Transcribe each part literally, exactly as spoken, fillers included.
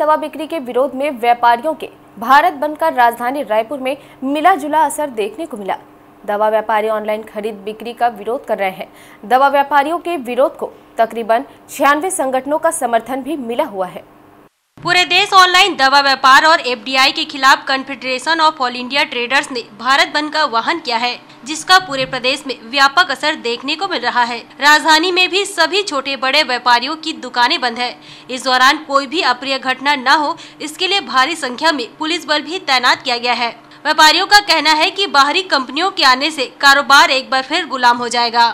दवा बिक्री के विरोध में व्यापारियों के भारत बंद का राजधानी रायपुर में मिला जुला असर देखने को मिला। दवा व्यापारी ऑनलाइन खरीद बिक्री का विरोध कर रहे हैं। दवा व्यापारियों के विरोध को तकरीबन छियानवे संगठनों का समर्थन भी मिला हुआ है। पूरे देश ऑनलाइन दवा व्यापार और एफ डी आई के खिलाफ confederation of all India traders ने भारत बंद का आह्वान किया है, जिसका पूरे प्रदेश में व्यापक असर देखने को मिल रहा है। राजधानी में भी सभी छोटे बड़े व्यापारियों की दुकानें बंद है। इस दौरान कोई भी अप्रिय घटना न हो, इसके लिए भारी संख्या में पुलिस बल भी तैनात किया गया है। व्यापारियों का कहना है कि बाहरी कंपनियों के आने से कारोबार एक बार फिर गुलाम हो जाएगा।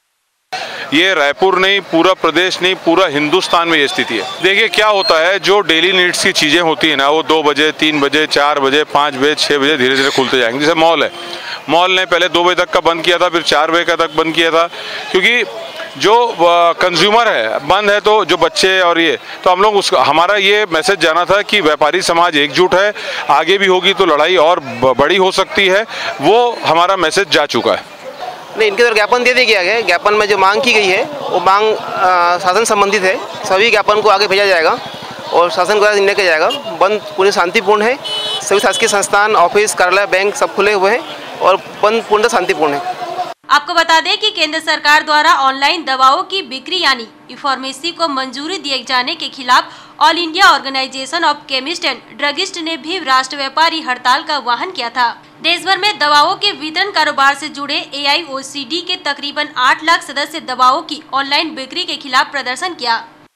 ये रायपुर नहीं, पूरा प्रदेश नहीं, पूरा हिंदुस्तान में ये स्थिति है। देखिए क्या होता है, जो डेली नीड्स की चीज़ें होती है ना, वो दो बजे, तीन बजे, चार बजे, पाँच बजे, छः बजे धीरे धीरे खुलते जाएंगे। जैसे मॉल है, मॉल ने पहले दो बजे तक का बंद किया था, फिर चार बजे का तक बंद किया था, क्योंकि जो कंज्यूमर है बंद है, तो जो बच्चे और ये, तो हम लोग उसका हमारा ये मैसेज जाना था कि व्यापारी समाज एकजुट है, आगे भी होगी तो लड़ाई और बड़ी हो सकती है। वो हमारा मैसेज जा चुका है। नहीं, इनके द्वारा ज्ञापन दे दिया गया है। ज्ञापन में जो मांग की गई है वो मांग शासन संबंधित है। सभी ज्ञापन को आगे भेजा जाएगा और शासन द्वारा निर्णय किया जाएगा। बंद पूरी शांतिपूर्ण है। सभी शासकीय संस्थान, ऑफिस, कार्यालय, बैंक सब खुले हुए हैं और बंद पूर्ण शांतिपूर्ण है। आपको बता दें कि केंद्र सरकार द्वारा ऑनलाइन दवाओं की बिक्री यानी ई फार्मेसी को मंजूरी दिए जाने के खिलाफ all India organisation of chemist and druggist ने भी राष्ट्र व्यापारी हड़ताल का आह्वान किया था। देश भर में दवाओं के वितरण कारोबार से जुड़े ए आई ओ सी डी के तकरीबन आठ लाख सदस्य दवाओं की ऑनलाइन बिक्री के खिलाफ प्रदर्शन किया।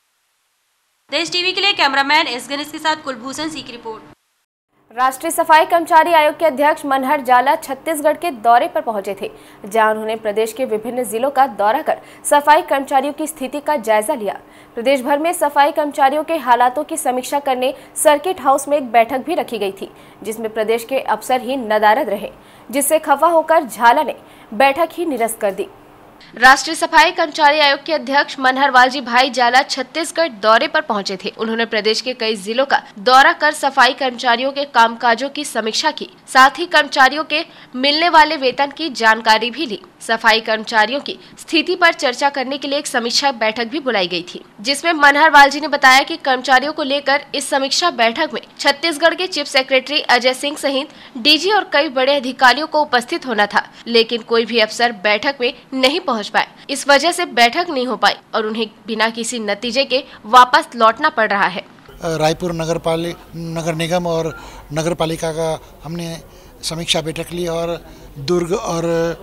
देश टीवी के लिए कैमरामैन एस गणेश के साथ कुलभूषण सिंह की रिपोर्ट। राष्ट्रीय सफाई कर्मचारी आयोग के अध्यक्ष मनहर जाला छत्तीसगढ़ के दौरे पर पहुंचे थे, जहां उन्होंने प्रदेश के विभिन्न जिलों का दौरा कर सफाई कर्मचारियों की स्थिति का जायजा लिया। प्रदेश भर में सफाई कर्मचारियों के हालातों की समीक्षा करने सर्किट हाउस में एक बैठक भी रखी गई थी, जिसमें प्रदेश के अफसर ही नदारद रहे, जिससे खफा होकर झाला ने बैठक ही निरस्त कर दी। राष्ट्रीय सफाई कर्मचारी आयोग के अध्यक्ष मनहर वालजी भाई जाला छत्तीसगढ़ दौरे पर पहुंचे थे। उन्होंने प्रदेश के कई जिलों का दौरा कर सफाई कर्मचारियों के कामकाजों की समीक्षा की, साथ ही कर्मचारियों के मिलने वाले वेतन की जानकारी भी ली। सफाई कर्मचारियों की स्थिति पर चर्चा करने के लिए एक समीक्षा बैठक भी बुलाई गई थी, जिसमें मनहर वालजी ने बताया कि कर्मचारियों को लेकर इस समीक्षा बैठक में छत्तीसगढ़ के चीफ सेक्रेटरी अजय सिंह सहित डी जी और कई बड़े अधिकारियों को उपस्थित होना था, लेकिन कोई भी अफसर बैठक में नहीं पहुंच पाए। इस वजह से बैठक नहीं हो पाई और उन्हें बिना किसी नतीजे के वापस लौटना पड़ रहा है। रायपुर नगर पालिका नगर निगम और नगर पालिका का हमने समीक्षा बैठक ली और दुर्ग और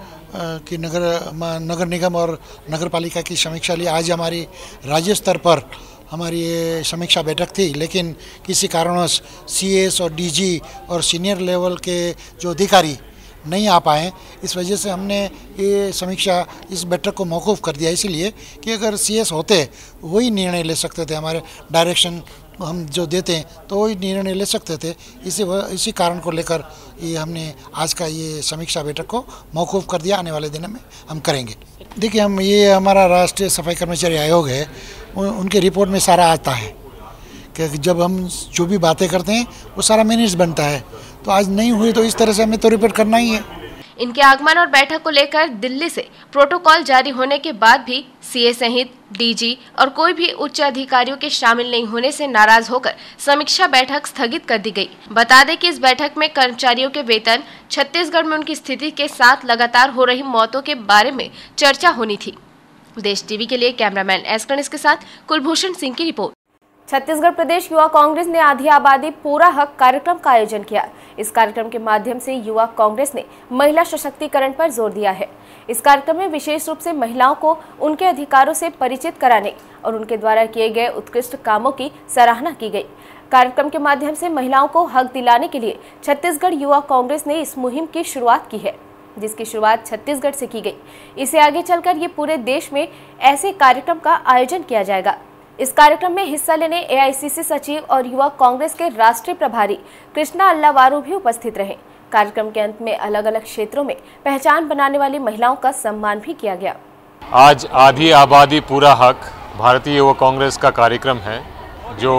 की नगर नगर निगम और नगर पालिका की समीक्षा ली। आज हमारी राज्य स्तर पर हमारी ये समीक्षा बैठक थी, लेकिन किसी कारणवश सी एस और डी जी और सीनियर लेवल के जो अधिकारी नहीं आ पाए, इस वजह से हमने ये समीक्षा इस बैठक को मौकूफ़ कर दिया। इसलिए कि अगर सी एस होते वही निर्णय ले सकते थे, हमारे डायरेक्शन हम जो देते हैं तो वही निर्णय ले सकते थे। इसी इसी कारण को लेकर ये हमने आज का ये समीक्षा बैठक को मौकूफ़ कर दिया। आने वाले दिनों में हम करेंगे। देखिए, हम ये हमारा राष्ट्रीय सफाई कर्मचारी आयोग है, उनके रिपोर्ट में सारा आता है कि जब हम जो भी बातें करते हैं वो सारा मिनट्स बनता है, तो आज नहीं हुई तो इस तरह से हमें तो रिपोर्ट करना ही है। इनके आगमन और बैठक को लेकर दिल्ली से प्रोटोकॉल जारी होने के बाद भी सी ए सहित डी जी और कोई भी उच्च अधिकारियों के शामिल नहीं होने से नाराज होकर समीक्षा बैठक स्थगित कर दी गई। बता दें कि इस बैठक में कर्मचारियों के वेतन, छत्तीसगढ़ में उनकी स्थिति के साथ लगातार हो रही मौतों के बारे में चर्चा होनी थी। देश टीवी के लिए कैमरामैन एस गणेश के साथ कुलभूषण सिंह की रिपोर्ट। छत्तीसगढ़ प्रदेश युवा कांग्रेस ने आधी आबादी पूरा हक कार्यक्रम का आयोजन किया। इस कार्यक्रम के माध्यम से युवा कांग्रेस ने महिला सशक्तिकरण पर जोर दिया है। इस कार्यक्रम में विशेष रूप से महिलाओं को उनके अधिकारों से परिचित कराने और उनके द्वारा किए गए उत्कृष्ट कामों की सराहना की गई। कार्यक्रम के माध्यम से महिलाओं को हक दिलाने के लिए छत्तीसगढ़ युवा कांग्रेस ने इस मुहिम की शुरुआत की है, जिसकी शुरुआत छत्तीसगढ़ से की गई। इसे आगे चलकर ये पूरे देश में ऐसे कार्यक्रम का आयोजन किया जाएगा। इस कार्यक्रम में हिस्सा लेने ए आई सी सी सचिव और युवा कांग्रेस के राष्ट्रीय प्रभारी कृष्णा अल्लावारू भी उपस्थित रहे। कार्यक्रम के अंत में अलग अलग क्षेत्रों में पहचान बनाने वाली महिलाओं का सम्मान भी किया गया। आज आधी आबादी पूरा हक भारतीय युवा कांग्रेस का कार्यक्रम है, जो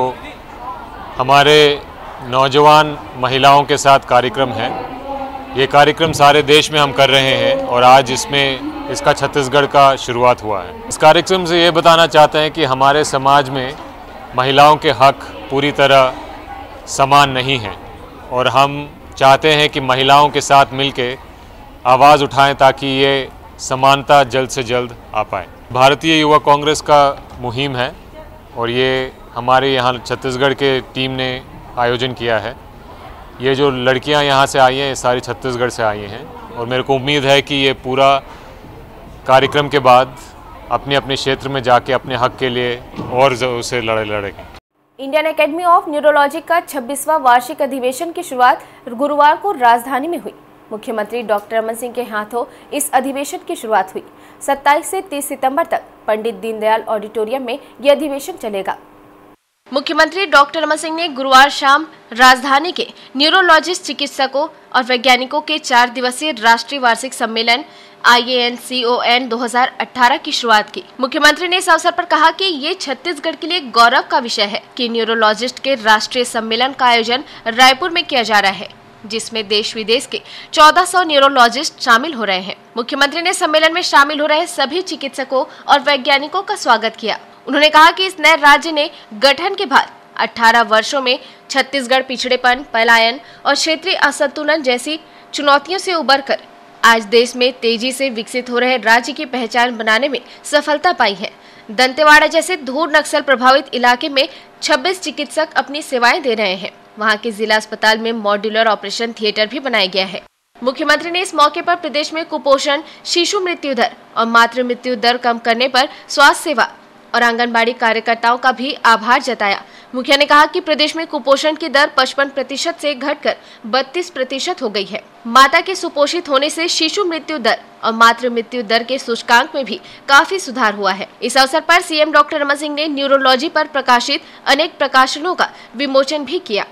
हमारे नौजवान महिलाओं के साथ कार्यक्रम है। ये कार्यक्रम सारे देश में हम कर रहे हैं और आज इसमें इसका छत्तीसगढ़ का शुरुआत हुआ है। इस कार्यक्रम से ये बताना चाहते हैं कि हमारे समाज में महिलाओं के हक पूरी तरह समान नहीं हैं और हम चाहते हैं कि महिलाओं के साथ मिलकर आवाज़ उठाएं ताकि ये समानता जल्द से जल्द आ पाए। भारतीय युवा कांग्रेस का मुहिम है और ये हमारे यहाँ छत्तीसगढ़ के टीम ने आयोजन किया है। ये जो लड़कियाँ यहाँ से आई हैं ये सारी छत्तीसगढ़ से आई हैं और मेरे को उम्मीद है कि ये पूरा कार्यक्रम के बाद अपने अपने क्षेत्र में जाके अपने हक के लिए और उसे लड़े लड़ेंगे। इंडियन एकेडमी ऑफ न्यूरोलॉजी का छब्बीसवां वार्षिक अधिवेशन की शुरुआत गुरुवार को राजधानी में हुई। मुख्यमंत्री डॉक्टर रमन सिंह के हाथों इस अधिवेशन की शुरुआत हुई। सत्ताईस से तीस सितंबर तक पंडित दीनदयाल ऑडिटोरियम में यह अधिवेशन चलेगा। मुख्यमंत्री डॉक्टर रमन सिंह ने गुरुवार शाम राजधानी के न्यूरोलॉजिस्ट, चिकित्सकों और वैज्ञानिकों के चार दिवसीय राष्ट्रीय वार्षिक सम्मेलन आई A N C O N दो हज़ार अठारह की शुरुआत की। मुख्यमंत्री ने इस अवसर पर कहा कि ये छत्तीसगढ़ के लिए गौरव का विषय है कि न्यूरोलॉजिस्ट के राष्ट्रीय सम्मेलन का आयोजन रायपुर में किया जा रहा है, जिसमें देश विदेश के चौदह सौ न्यूरोलॉजिस्ट शामिल हो रहे हैं। मुख्यमंत्री ने सम्मेलन में शामिल हो रहे सभी चिकित्सकों और वैज्ञानिकों का स्वागत किया। उन्होंने कहा कि इस नए राज्य ने गठन के बाद अठारह वर्षों में छत्तीसगढ़ पिछड़ेपन, पलायन और क्षेत्रीय असंतुलन जैसी चुनौतियों से उबरकर आज देश में तेजी से विकसित हो रहे राज्य की पहचान बनाने में सफलता पाई है। दंतेवाड़ा जैसे धूर नक्सल प्रभावित इलाके में छब्बीस चिकित्सक अपनी सेवाएं दे रहे हैं। वहां के जिला अस्पताल में मॉड्यूलर ऑपरेशन थिएटर भी बनाया गया है। मुख्यमंत्री ने इस मौके पर प्रदेश में कुपोषण, शिशु मृत्यु दर और मातृ मृत्यु दर कम करने पर स्वास्थ्य सेवा और आंगनबाड़ी कार्यकर्ताओं का भी आभार जताया। मुखिया ने कहा कि प्रदेश में कुपोषण की दर पचपन प्रतिशत से घटकर बत्तीस प्रतिशत हो गई है। माता के सुपोषित होने से शिशु मृत्यु दर और मातृ मृत्यु दर के सूचकांक में भी काफी सुधार हुआ है। इस अवसर पर सीएम डॉक्टर रमन सिंह ने न्यूरोलॉजी पर प्रकाशित अनेक प्रकाशनों का विमोचन भी किया।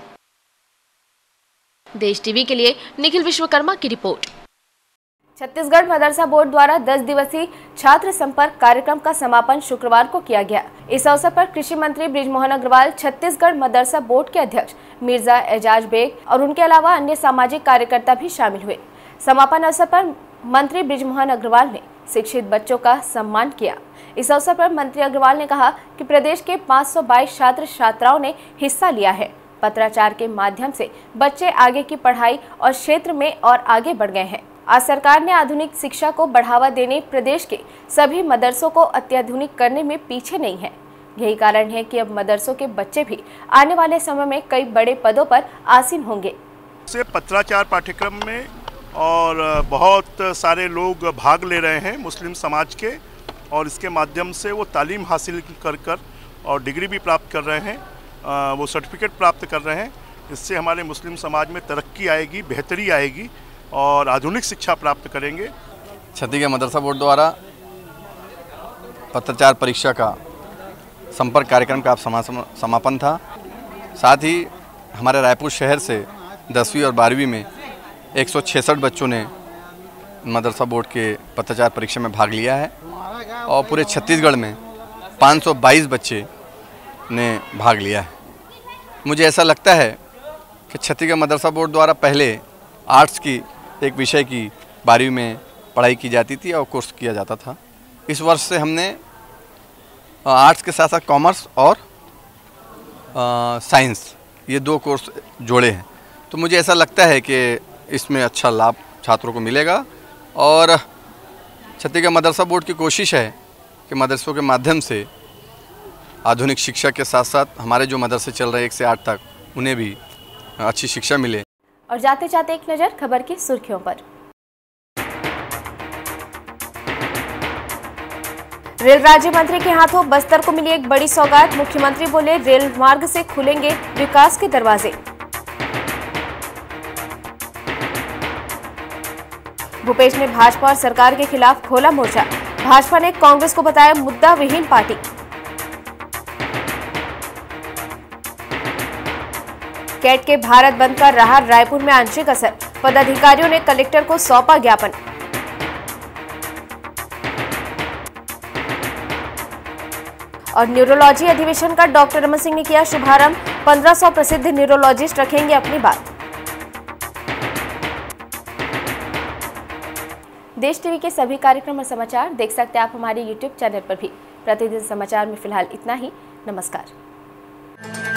देश टीवी के लिए निखिल विश्वकर्मा की रिपोर्ट। छत्तीसगढ़ मदरसा बोर्ड द्वारा दस दिवसीय छात्र संपर्क कार्यक्रम का समापन शुक्रवार को किया गया। इस अवसर पर कृषि मंत्री बृजमोहन अग्रवाल, छत्तीसगढ़ मदरसा बोर्ड के अध्यक्ष मिर्जा एजाज बेग और उनके अलावा अन्य सामाजिक कार्यकर्ता भी शामिल हुए। समापन अवसर पर मंत्री बृजमोहन अग्रवाल ने शिक्षित बच्चों का सम्मान किया। इस अवसर पर मंत्री अग्रवाल ने कहा कि प्रदेश के पाँच सौ बाईस छात्र छात्राओं ने हिस्सा लिया है। पत्राचार के माध्यम से बच्चे आगे की पढ़ाई और क्षेत्र में और आगे बढ़ गए हैं। आज सरकार ने आधुनिक शिक्षा को बढ़ावा देने प्रदेश के सभी मदरसों को अत्याधुनिक करने में पीछे नहीं है। यही कारण है कि अब मदरसों के बच्चे भी आने वाले समय में कई बड़े पदों पर आसीन होंगे। से पत्राचार पाठ्यक्रम में और बहुत सारे लोग भाग ले रहे हैं मुस्लिम समाज के, और इसके माध्यम से वो तालीम हासिल कर कर और डिग्री भी प्राप्त कर रहे हैं, वो सर्टिफिकेट प्राप्त कर रहे हैं। इससे हमारे मुस्लिम समाज में तरक्की आएगी, बेहतरी आएगी और आधुनिक शिक्षा प्राप्त करेंगे। छत्तीसगढ़ मदरसा बोर्ड द्वारा पत्राचार परीक्षा का संपर्क कार्यक्रम का समापन था। साथ ही हमारे रायपुर शहर से दसवीं और बारहवीं में एक सौ छियासठ बच्चों ने मदरसा बोर्ड के पत्राचार परीक्षा में भाग लिया है और पूरे छत्तीसगढ़ में पाँच सौ बाईस बच्चे ने भाग लिया है। मुझे ऐसा लगता है कि छत्तीसगढ़ मदरसा बोर्ड द्वारा पहले आर्ट्स की एक विषय की बारहवीं में पढ़ाई की जाती थी और कोर्स किया जाता था। इस वर्ष से हमने आर्ट्स के साथ साथ कॉमर्स और साइंस ये दो कोर्स जोड़े हैं। तो मुझे ऐसा लगता है कि इसमें अच्छा लाभ छात्रों को मिलेगा और छत्तीसगढ़ मदरसा बोर्ड की कोशिश है कि मदरसों के माध्यम से आधुनिक शिक्षा के साथ साथ हमारे जो मदरसे चल रहे हैं एक से आठ तक, उन्हें भी अच्छी शिक्षा मिले। और जाते जाते एक नजर खबर की सुर्खियों पर। रेल राज्य मंत्री के हाथों बस्तर को मिली एक बड़ी सौगात। मुख्यमंत्री बोले, रेल मार्ग से खुलेंगे विकास के दरवाजे। भूपेश ने भाजपा और सरकार के खिलाफ खोला मोर्चा। भाजपा ने कांग्रेस को बताया मुद्दा विहीन पार्टी। कैट के भारत बंद का रहा रायपुर में आंशिक असर। पदाधिकारियों ने कलेक्टर को सौंपा ज्ञापन। और न्यूरोलॉजी अधिवेशन का डॉक्टर रमन सिंह ने किया शुभारंभ। पंद्रह सौ प्रसिद्ध न्यूरोलॉजिस्ट रखेंगे अपनी बात। देश टीवी के सभी कार्यक्रम और समाचार देख सकते हैं आप हमारे यूट्यूब चैनल पर भी। प्रतिदिन समाचार में फिलहाल इतना ही। नमस्कार।